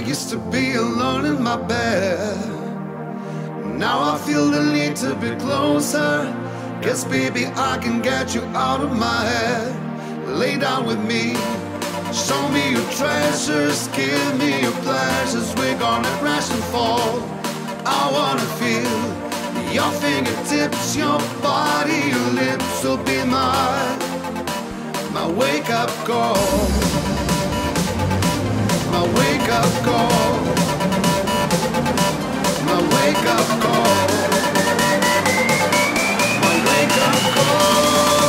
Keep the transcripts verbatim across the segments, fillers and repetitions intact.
used to be alone in my bed. Now I feel the need to be closer. Guess baby I can get you out of my head. Lay down with me, show me your treasures, give me your pleasures. We're gonna crash and fall. I wanna feel your fingertips, your body, your lips will be my, my wake-up call. My wake-up call. My wake-up call. My wake-up call.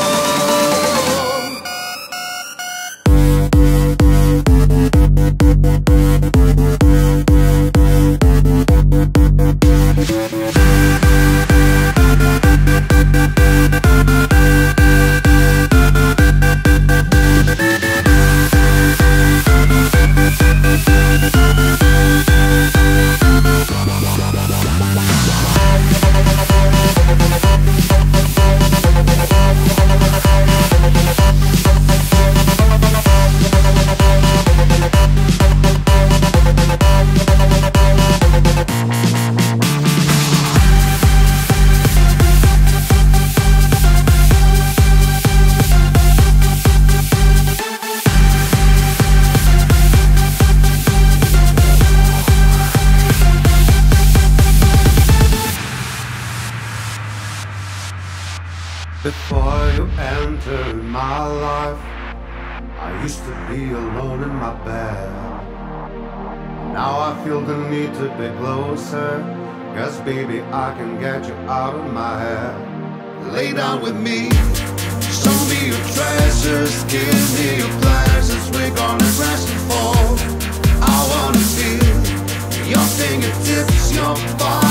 Before you entered my life, I used to be alone in my bed. Now I feel the need to be closer. Cause baby I can get you out of my head. Lay down with me, show me your treasures, give me your pleasures. We're gonna crash and fall. I wanna feel your fingertips, your body.